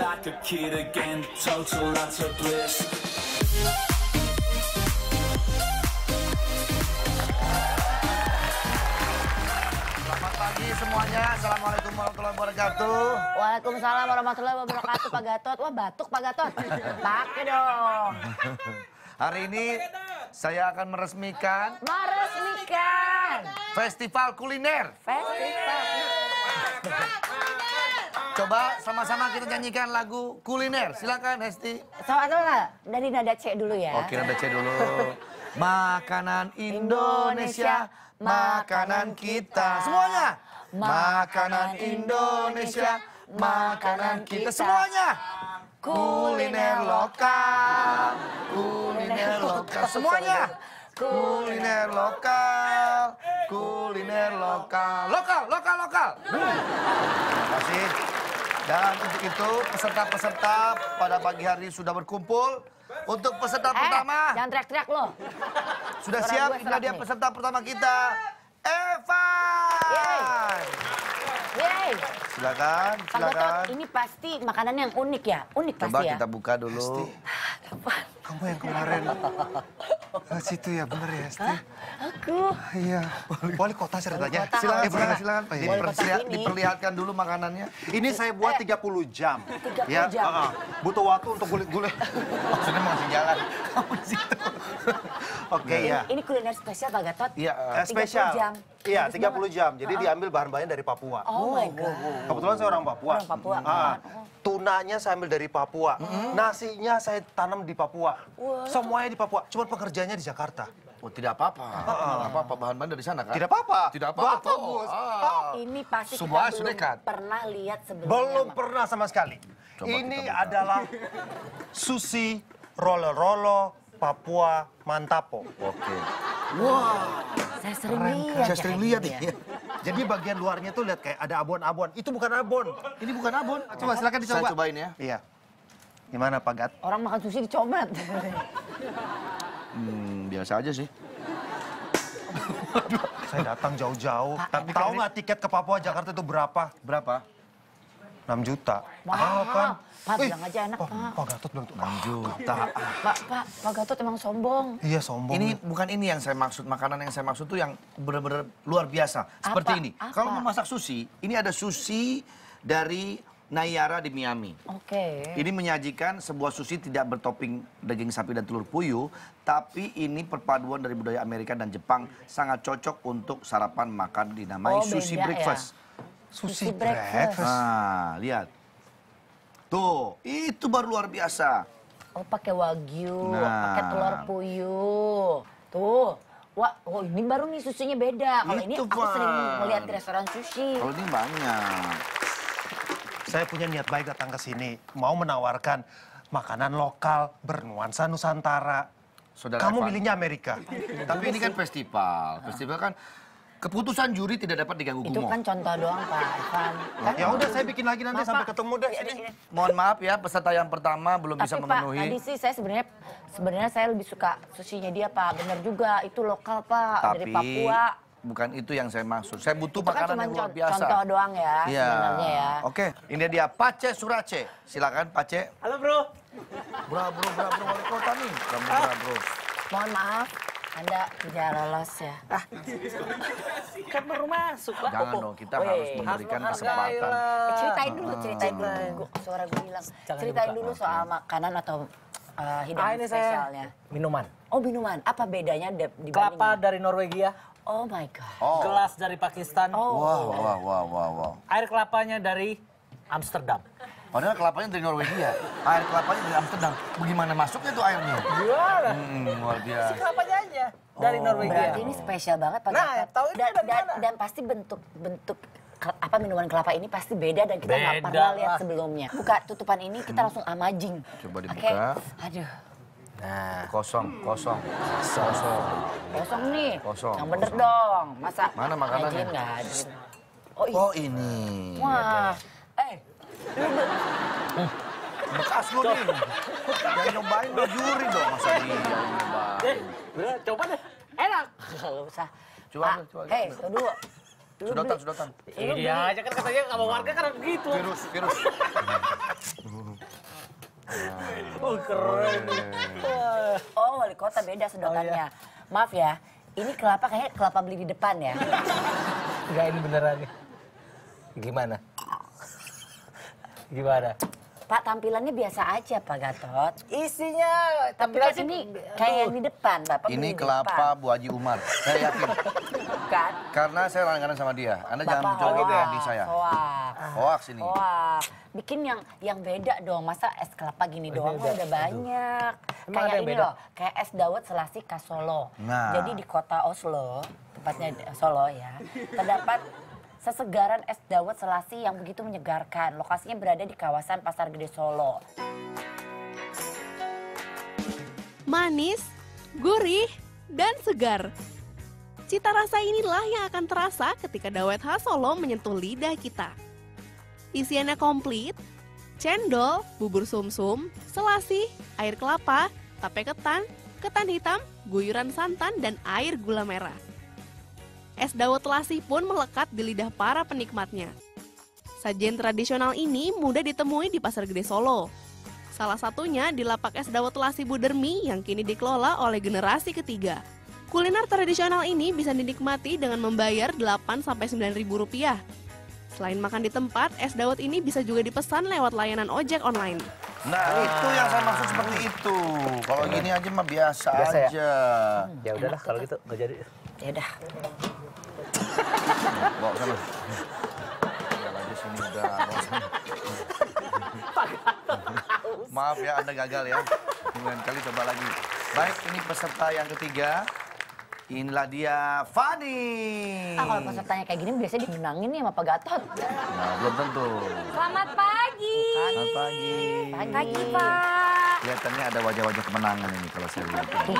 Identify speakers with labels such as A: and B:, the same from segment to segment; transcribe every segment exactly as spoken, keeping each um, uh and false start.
A: like a kid again, total utter bliss.
B: Selamat pagi semuanya. Assalamualaikum warahmatullahi wabarakatuh.
C: Waalaikumsalam warahmatullahi wabarakatuh, Pak Gatot. Wah, batuk Pak Gatot. Pakai dong.
B: Hari ini saya akan meresmikan
C: Meresmikan
B: festival kuliner.
C: festival.
B: Coba sama-sama kita nyanyikan lagu kuliner. Silakan Hesti.
C: Sama-sama dari nada C dulu ya.
B: Oke, nada C dulu. Makanan Indonesia, makanan kita. Semuanya. Makanan Indonesia, makanan kita. Semuanya. Kuliner lokal, kuliner lokal. Semuanya. Kuliner lokal, kuliner lokal. Lokal, lokal, lokal. Terima kasih. Dan untuk itu peserta-peserta pada pagi hari sudah berkumpul. Untuk peserta
C: Eh,
B: pertama,
C: jangan teriak-teriak loh.
B: sudah
C: suara
B: siap.
C: gue
B: Inilah
C: serak
B: dia
C: nih.
B: peserta pertama kita, Evan.
C: Yeay.
B: Silakan,
C: Pak
B: silakan.
C: Gatot, ini pasti makanan yang unik ya? Unik
B: Coba
C: pasti ya?
B: kita buka dulu.
D: Kamu yang kemarin ke situ ya, bener ya, Esti?
C: Aku.
D: Iya. Wali kota ceritanya.
C: Wali kota.
B: Silakan,
C: Oh,
B: silakan,
C: iya.
B: silakan.
D: Oh, iya.
C: Wali kota
B: Diperlihat-
C: sini.
B: diperlihatkan dulu makanannya.
D: Ini saya buat tiga puluh jam.
C: tiga puluh
D: Ya,
C: jam.
D: uh-uh. Butuh waktu untuk gulit-gulit.
B: Maksudnya mau masih jalan. Kamu di situ.
D: Oke ya.
C: Ini kuliner spesial Pak Gatot.
B: Iya.
D: Eh,
B: eh,
D: spesial.
C: jam.
D: Iya,
C: Bagus
D: tiga puluh jam. Jadi
C: Uh-uh.
D: diambil bahan-bahannya dari Papua.
C: Oh, my God.
D: Kebetulan saya orang Papua.
C: Orang Papua.
D: Ah, tunanya saya ambil dari Papua. Nasinya saya tanam di Papua. Semuanya di Papua. Cuma pekerjaannya di Jakarta.
B: Oh, tidak apa-apa. Tidak apa-apa, bahan-bahan dari sana kan?
D: Tidak apa-apa.
B: Tidak apa-apa.
D: Bagus.
B: Ah.
C: Ini pasti
B: Semua
C: kita
B: sudah
C: belum
B: dekat.
C: pernah lihat sebelumnya.
D: Belum
C: Mak.
D: pernah sama sekali.
B: Coba
D: Ini
B: kita buka.
D: adalah sushi rolo-rolo Papua Mantapo.
B: Oke.
C: Saya sering lihat.
B: Saya
C: ya
B: sering
C: kayak
B: lihat
C: gini
B: nih.
C: ya.
D: Jadi bagian luarnya tuh lihat kayak ada abon-abon. Itu bukan abon.
B: Ini bukan abon.
D: Coba silakan dicoba.
B: Saya cobain ya.
D: Iya. Gimana Pak Gat?
C: Orang makan sushi dicobat.
B: Hmm, biasa aja sih.
D: Saya datang jauh-jauh.
C: Pak,
D: Tapi tahu nggak tiket ke Papua Jakarta itu berapa?
B: Berapa?
D: enam juta.
C: Mahal,
D: kan?
C: Pak,
D: Wih,
C: bilang aja enak,
D: Pak.
C: Pak.
D: Pak Gatot bilang tuh.
B: enam juta.
C: Pak, Pak, Pak Gatot emang sombong.
D: Iya sombong.
B: Ini bukan ini yang saya maksud, makanan yang saya maksud tuh yang benar-benar luar biasa. Seperti
C: Apa?
B: ini.
C: Apa?
B: Kalau mau masak sushi, ini ada sushi dari Nayara di Miami.
C: Oke.
B: Ini menyajikan sebuah sushi tidak bertopping daging sapi dan telur puyuh, tapi ini perpaduan dari budaya Amerika dan Jepang, sangat cocok untuk sarapan makan dinamai
C: Oh,
B: sushi
C: beda ya?
B: breakfast.
D: sushi
C: Sushi breakfast.
D: breakfast.
B: Nah, lihat. Tuh, itu baru luar biasa.
C: Oh, pakai wagyu,
B: Nah.
C: pakai telur puyuh. Tuh. Wah, oh ini baru nih susinya beda. Kalau ini
B: Itu,
C: aku sering
B: Van.
C: melihat di restoran sushi.
B: Kalau ini banyak.
D: Saya punya niat baik datang ke sini. Mau menawarkan makanan lokal bernuansa Nusantara.
B: Saudara
D: Kamu
B: Evan.
D: milihnya Amerika.
B: Tapi ini kan festival. Festival kan keputusan juri tidak dapat diganggu
C: Itu
B: gumoh.
C: kan contoh doang, Pak Ivan. Kan?
D: Ya udah saya bikin lagi nanti
C: Maaf,
D: sampai
C: Pak.
D: ketemu deh.
C: Iya,
D: Sini.
C: iya.
B: Mohon maaf ya, peserta yang pertama belum bisa
C: Tapi Pak,
B: memenuhi.
C: tadi sih saya sebenarnya sebenarnya saya lebih suka sushinya dia, Pak. Bener juga, itu lokal, Pak, dari
B: Tapi
C: Papua.
B: bukan itu yang saya maksud. Saya butuh
C: Itu kan
B: makanan
C: cuma
B: yang luar
C: con-
B: biasa.
C: contoh doang ya,
B: Iya.
C: sebenarnya ya.
B: Oke, ini dia Pace Surace. Silakan Pace.
E: Halo bro.
B: Bro, bro, bro, bro, wali kota nih. Bro, bro, bro.
C: Mohon maaf, Anda tidak lolos ya.
E: Kan baru masuk pak.
B: Jangan dong, kita
C: Weh,
B: harus memberikan
E: harus
B: kesempatan.
C: Eh, ceritain dulu, ceritain dulu. Gua- Suara gue hilang.
E: Jangan
C: Ceritain
E: dibuka.
C: dulu soal makanan atau uh, hidangan
E: Ah, ini saya
C: spesialnya.
E: minuman.
C: Oh, minuman. Apa bedanya de- dibanding?
E: Kelapa dari Norwegia,
C: Oh my God.
B: Oh.
E: gelas dari Pakistan,
C: Oh.
B: Wow, wow, wow, wow, wow.
E: air kelapanya dari Amsterdam.
B: Padahal kelapanya dari Norwegia, air kelapanya dari Amsterdam. Bagaimana masuknya tuh airnya?
E: Gimana?
B: Hmm, luar
E: Si
B: biasa.
E: kelapanya aja dari Norwegia.
C: Berarti ini spesial banget Pak
E: Nah,
C: Gatot.
E: tahu ini
C: dan,
E: dari
C: dan,
E: mana?
C: dan pasti bentuk-bentuk ke- apa minuman kelapa ini pasti beda dan kita nggak
E: Beda
C: pernah lihat
E: lah.
C: sebelumnya. Buka tutupan ini kita langsung amazing.
B: Coba
C: Oke.
B: dibuka.
C: Aduh,
E: Nah,
B: Kosong, kosong, kosong.
C: kosong nih.
B: Kosong,
C: Yang bener
B: kosong.
C: dong. Masa
B: Mana makanannya?
C: amazing nggak ada. Oh, iya.
B: Oh ini.
C: Wah. Eh,
B: Bekas lu nih. Yang nyobain lo juri dong, masa dia yang nyobain.
E: eh, udah, coba deh. Enak.
C: nggak usah.
B: Coba,
C: Pak,
B: coba.
C: hei, tuh dulu. Dulu
B: Sudotan,
C: beli-
B: sudotan.
E: Ini dia aja kan katanya sama warga kan gitu.
B: Virus, virus.
E: Oh keren.
C: Oh, wali kota beda sedotannya. Maaf ya, ini kelapa kayaknya kelapa beli di depan ya.
E: Enggak, ini beneran nih. Gimana? Gimana?
C: Pak, tampilannya biasa aja Pak Gatot.
E: Isinya
C: Tapi kan ini kayak yang di depan, Bapak beli
B: Ini
C: di
B: kelapa
C: depan.
B: Bu Haji Umar. Saya yakin.
C: Kan?
B: Karena saya langganan sama dia. Anda jangan
C: Bapak
B: mencoba
C: hoax,
B: di saya.
C: Hoax.
B: Hoax ini.
C: Wah, bikin yang yang beda dong. Masa es kelapa gini doang
E: beda.
C: kan udah banyak.
E: Emang ada
C: Kayak
E: yang
C: ini
E: beda?
C: loh, kayak es dawet Selasih khas Solo.
B: Nah.
C: Jadi di kota Oslo, tepatnya di Solo ya, terdapat sesegaran es dawet Selasih yang begitu menyegarkan. Lokasinya berada di kawasan Pasar Gede Solo.
F: Manis, gurih, dan segar. Cita rasa inilah yang akan terasa ketika dawet khas Solo menyentuh lidah kita. Isiannya komplit, cendol, bubur sumsum, selasih, air kelapa, tape ketan, ketan hitam, guyuran santan, dan air gula merah. Es dawet selasih pun melekat di lidah para penikmatnya. Sajian tradisional ini mudah ditemui di Pasar Gede Solo. Salah satunya di lapak es dawet selasih Budermi yang kini dikelola oleh generasi ketiga. Kuliner tradisional ini bisa dinikmati dengan membayar delapan sampai sembilan ribu rupiah. Selain makan di tempat, es dawet ini bisa juga dipesan lewat layanan ojek online.
B: Nah, itu yang saya maksud seperti itu. Kalau gini aja mah biasa,
E: Biasa ya?
B: aja.
E: Ya udahlah kalau gitu nggak jadi.
C: Ya udah.
B: Bawa sana. Ya lagi sini udah. Bawa sana. Maaf ya, Anda gagal ya. Lain kali coba lagi. Baik, ini peserta yang ketiga. Inilah dia, Fani.
C: Ah, kalau pesertanya kayak gini biasanya dimenangin nih sama Pak Gatot.
B: Nah, belum tentu.
G: Selamat pagi.
B: Selamat pagi.
C: Pagi.
G: Pagi, Pak.
B: Kelihatannya ada wajah-wajah kemenangan ini kalau saya lihat.
C: Bukan.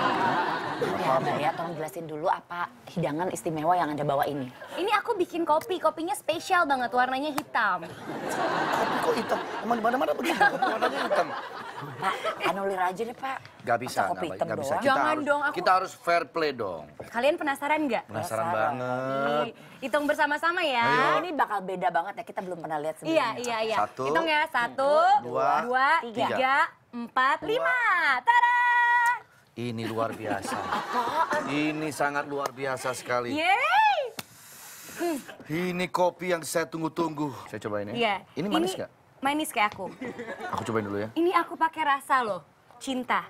C: Ya, Mbak ya, tolong jelasin dulu apa hidangan istimewa yang Anda bawa ini.
G: Ini aku bikin kopi. Kopinya spesial banget, warnanya hitam.
B: Tapi kok hitam? Emang di mana-mana begitu? Warnanya hitam.
C: Pak, anulir aja deh, Pak.
B: Gak bisa,
C: Masa kopi
B: nggak
C: hitam
B: nggak bisa.
C: doang?
B: Kita
G: Jangan
B: harus,
G: dong, aku-
B: kita harus fair play dong.
G: Kalian penasaran nggak?
B: Penasaran
C: Penasaran.
B: banget.
G: Nih, hitung bersama-sama ya.
C: Nah, ini bakal beda banget ya, kita belum pernah lihat
G: Iya,
C: sebelumnya.
G: iya, iya.
B: Satu,
G: Hitung ya. Satu,
B: dua,
G: dua,
C: tiga.
G: tiga, empat, lima. Tada!
B: Ini luar biasa. Ini sangat luar biasa sekali.
G: Yeay!
B: Ini kopi yang saya tunggu-tunggu. Saya cobain ya.
G: Iya.
B: Ini manis nggak?
G: Manis kayak aku.
B: Aku cobain dulu ya.
G: Ini aku pakai rasa loh. Cinta.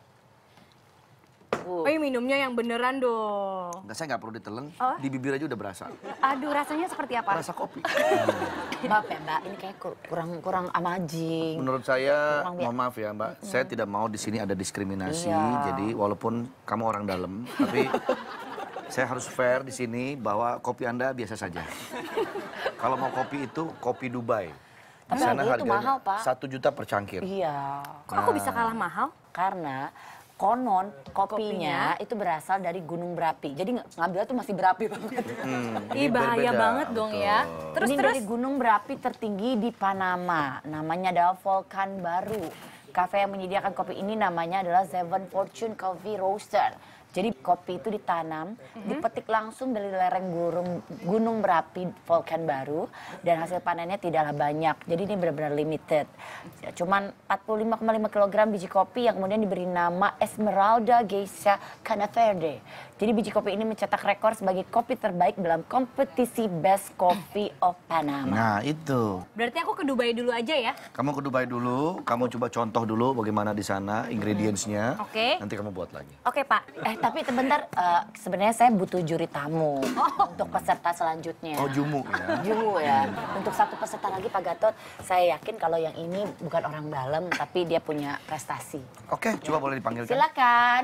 C: Uh.
G: Oh, ini minumnya yang beneran dong.
B: Nggak, saya nggak perlu ditelen.
G: Oh.
B: Di bibir aja udah berasa.
G: Aduh, rasanya seperti apa?
B: Rasa kopi.
C: Maaf ya, Mbak, ini kayak kur- kurang kurang amazing.
B: Menurut saya,
C: Kurang biak-
B: mohon maaf ya Mbak, saya tidak mau di sini ada diskriminasi.
C: Iya.
B: Jadi walaupun kamu orang dalam, tapi saya harus fair di sini bahwa kopi Anda biasa saja. Kalau mau kopi itu kopi Dubai. Di
C: Tapi
B: sana
C: harganya itu
B: harganya
C: mahal, Pak.
B: satu juta per cangkir.
C: Iya,
G: Kok aku bisa kalah mahal?
C: karena konon kopinya, itu berasal dari Gunung Berapi. Jadi ng- ngambilnya tuh masih berapi banget.
B: Hmm,
G: Ih,
B: ini
G: bahaya
B: berbeda,
G: banget dong
B: betul.
G: ya. Terus,
C: Ini
G: terus.
C: dari gunung berapi tertinggi di Panama. Namanya adalah Volcan Baru. Kafe yang menyediakan kopi ini namanya adalah Seven Fortune Coffee Roaster. Jadi kopi itu ditanam, dipetik langsung dari lereng gunung, gunung berapi Volcan Baru, dan hasil panennya tidaklah banyak. Jadi ini benar-benar limited. Cuman empat puluh lima koma lima kilogram biji kopi yang kemudian diberi nama Esmeralda Geisha Canaverde. Jadi biji kopi ini mencetak rekor sebagai kopi terbaik dalam kompetisi Best Coffee of Panama.
B: Nah itu,
G: Berarti aku ke Dubai dulu aja ya?
B: kamu ke Dubai dulu, kamu coba contoh dulu bagaimana di sana ingredients-nya.
G: Oke.
B: Nanti kamu buat lagi.
G: Oke, Pak.
C: Eh tapi sebentar, eh, sebenarnya saya butuh juri tamu untuk peserta selanjutnya.
B: Oh jumu ya.
C: Jumu ya. Untuk satu peserta lagi Pak Gatot, saya yakin kalau yang ini bukan orang dalam, tapi dia punya prestasi.
B: Oke, coba boleh dipanggilkan.
C: Silakan.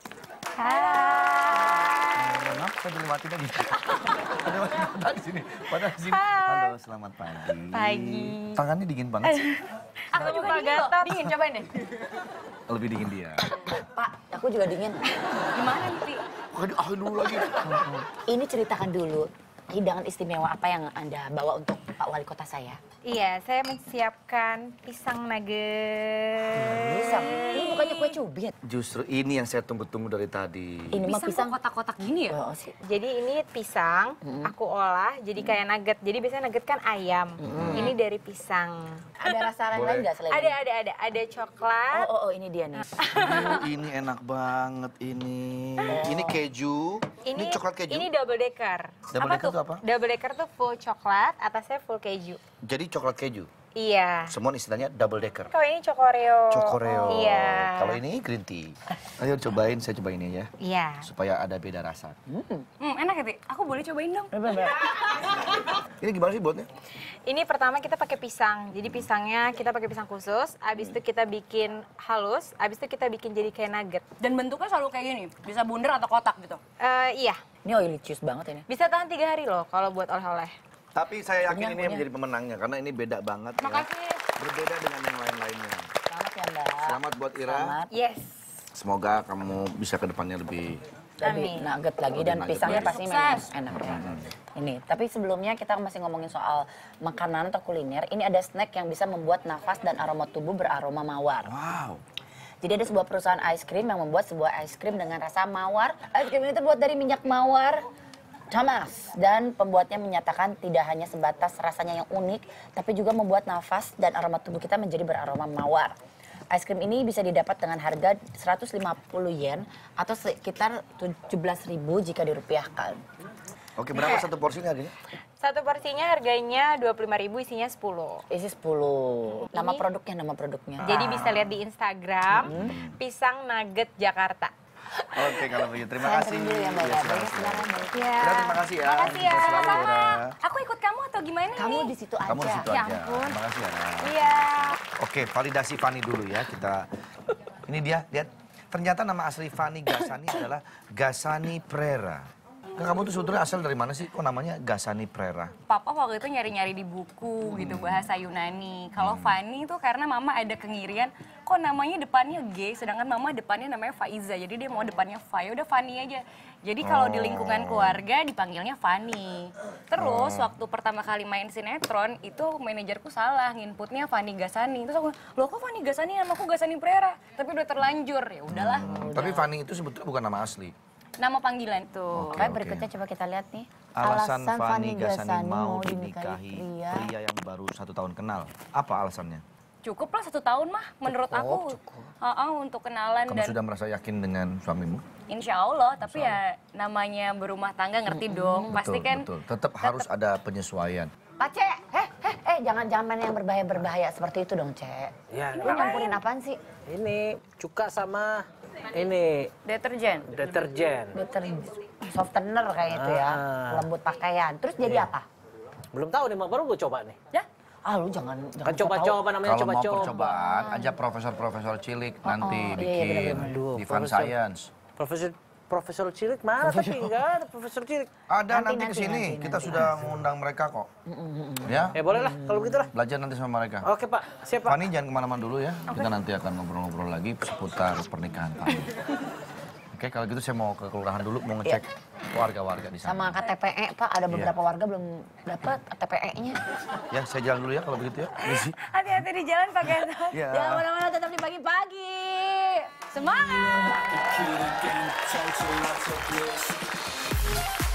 C: Hai.
B: Maaf, saya dulu mati tadi. Ada pada di sini, pada di sini. Halo, selamat pagi.
G: Pagi.
B: Tangannya dingin banget sih.
G: Aku juga dingin kok. Dingin, cobain deh.
B: Lebih dingin dia.
C: Pak, aku juga dingin.
G: Gimana nih, Pi?
B: Aduh, ah dulu lagi.
C: Ini ceritakan dulu hidangan istimewa apa yang Anda bawa untuk Pak Wali Kota saya?
H: Iya, saya menyiapkan pisang nugget.
C: Pisang. Ini bukannya kue cubit.
B: Justru ini yang saya tunggu-tunggu dari tadi.
C: Ini mah
G: Pisang
C: pisang.
G: kok kotak-kotak gini ya?
C: Oh, sih.
H: Jadi ini pisang, aku olah jadi kayak nugget. Jadi biasanya nugget kan ayam. Ini dari pisang.
C: Ada rasa lain nggak selain
H: Ada,
C: ini?
H: ada, ada. Ada coklat.
C: Oh, oh, oh, ini dia nih.
B: Aduh, ini enak banget ini. Ini keju. Ini, coklat keju.
H: Ini double decker.
B: Double decker
H: tuh?
B: itu apa?
H: Double decker tuh full coklat, atasnya full keju.
B: Jadi coklat keju.
H: Iya.
B: Semua istilahnya double decker.
H: Kalau ini cokoreo.
B: Cokoreo.
H: Iya.
B: Kalau ini green tea. Ayo cobain, saya cobain ini ya.
H: Iya.
B: Supaya ada beda rasa.
G: Hmm, enak ya, Ti? Aku boleh cobain dong?
B: Ini gimana sih buatnya?
H: Ini pertama kita pakai pisang. Jadi pisangnya kita pakai pisang khusus. Abis itu kita bikin halus. Abis itu kita bikin jadi kayak nugget.
G: Dan bentuknya selalu kayak gini? Bisa bundar atau kotak gitu?
H: Eh iya.
C: Ini oily cheese banget ini.
H: Bisa tahan tiga hari loh kalau buat oleh-oleh.
B: Tapi saya yakin
C: Punya,
B: ini yang
C: punya.
B: menjadi pemenangnya karena ini beda banget ya.
H: Makasih.
B: Berbeda dengan yang lain-lainnya.
C: Selamat ya Mbak.
B: Selamat buat Ira.
C: Selamat.
H: Yes.
B: Semoga kamu bisa ke depannya lebih
C: Lebih
H: Amin.
C: nugget lagi
B: Lebih
C: dan
B: nugget
C: pisangnya
B: lagi.
C: pasti memang
G: Sukses.
C: enak ya. Ini, tapi sebelumnya kita masih ngomongin soal makanan atau kuliner. Ini ada snack yang bisa membuat nafas dan aroma tubuh beraroma mawar.
B: wow.
C: Jadi ada sebuah perusahaan ice cream yang membuat sebuah ice cream dengan rasa mawar. Ice cream ini terbuat dari minyak mawar Thomas dan pembuatnya menyatakan tidak hanya sebatas rasanya yang unik, tapi juga membuat nafas dan aroma tubuh kita menjadi beraroma mawar. Ice cream ini bisa didapat dengan harga seratus lima puluh yen atau sekitar tujuh belas ribu jika dirupiahkan.
B: Oke, berapa satu porsinya dia?
H: Satu porsinya harganya dua puluh lima ribu, isinya sepuluh.
C: Isi sepuluh. Nama
H: Ini-
C: produknya, nama produknya.
H: Jadi bisa lihat di Instagram, Pisang Nugget Jakarta.
B: Oke, kalau begitu terima
C: Saya
B: kasih.
C: anterin dulu ya Mbak.
B: Iya,
C: ya.
B: silakan,
C: Banyak
B: silakan.
C: sekarang Mbak.
H: Ya.
B: Ira, terima kasih ya.
H: Makasih ya.
B: Sukses selalu, Ira.
G: Aku ikut kamu atau gimana
C: Kamu
G: nih?
C: di situ aja.
B: Kamu di situ
G: Ya
B: aja.
G: ampun.
B: Terima kasih ya.
H: Iya.
B: Oke, validasi Fani dulu ya kita. Ini dia, lihat. Ternyata nama asli Fani Gasani adalah Gasani Prera. Nah, kamu tuh sebetulnya asal dari mana sih? Kok namanya Gasani Prera?
G: Papa waktu itu nyari-nyari di buku gitu bahasa Yunani. Kalau Fani itu karena mama ada kengirian, kok namanya depannya G, sedangkan mama depannya namanya Faiza. Jadi dia mau depannya Fa, ya udah Fani aja. Jadi kalau di lingkungan keluarga dipanggilnya Fani. Terus waktu pertama kali main sinetron itu manajerku salah nginputnya Fani Gasani. Terus aku, loh kok Fani Gasani, namaku Gasani Prera. Tapi udah terlanjur, ya udahlah.
B: Tapi Fani itu sebetulnya bukan nama asli.
G: Nama panggilan tuh.
C: Oke, berikutnya coba kita lihat nih.
B: Alasan Fani Gasani
C: Gasani
B: mau dinikahi
C: pria.
B: pria yang baru satu tahun kenal. Apa alasannya?
G: Cukup lah satu tahun mah menurut aku. Heeh, untuk kenalan
B: Kamu
G: dan
B: sudah merasa yakin dengan suamimu?
G: insya Allah. Tapi ya namanya berumah tangga ngerti dong. Pasti kan
B: betul. Tetap harus ada penyesuaian.
C: Pak Cek, eh, eh, eh, jangan jangan main yang berbahaya-berbahaya seperti itu dong, Cek.
E: Ya,
C: Lu nyampurin apaan sih?
E: ini cuka sama ini
G: deterjen.
E: deterjen.
C: Deterjen, softener kayak itu ya,
E: Ah.
C: lembut pakaian. Terus jadi
E: Iya.
C: apa?
E: Belum tahu nih, Mak, baru gue coba nih.
G: Ya,
C: Ah, lu jangan jangan
E: Kan
C: so tau.
E: coba-coba namanya
B: Kalau mau
E: coba-coba.
B: percobaan, ajak profesor-profesor cilik nanti
C: oh, iya, iya,
B: bikin
C: benar-benar.
E: Aduh,
B: di Fun
E: profesor.
B: Science.
E: Profesor Profesor Cilik mana tapi enggak ada Profesor Cilik.
B: Ada
C: Nanti,
B: nanti,
C: nanti,
B: ke sini.
C: nanti,
B: Kita
C: nanti.
B: sudah mengundang mereka kok. Ya,
E: Ya boleh lah kalau begitu lah.
B: belajar nanti sama mereka.
E: Oke Pak, siap Pak.
B: Fani jangan kemana-mana dulu ya. Kita nanti akan ngobrol-ngobrol lagi seputar pernikahan Fani. Oke, kalau gitu saya mau ke kelurahan dulu, mau ngecek warga-warga di sana.
C: Sama K T P E, Pak, ada beberapa warga belum dapat K T P E-nya.
B: Ya, saya jalan dulu ya kalau begitu ya. Misi.
G: hati-hati di jalan Pak Gatot.
B: Ya.
C: Jangan mana-mana, tetap di pagi-pagi.
G: Semangat!
A: Kid again, total lots of bliss.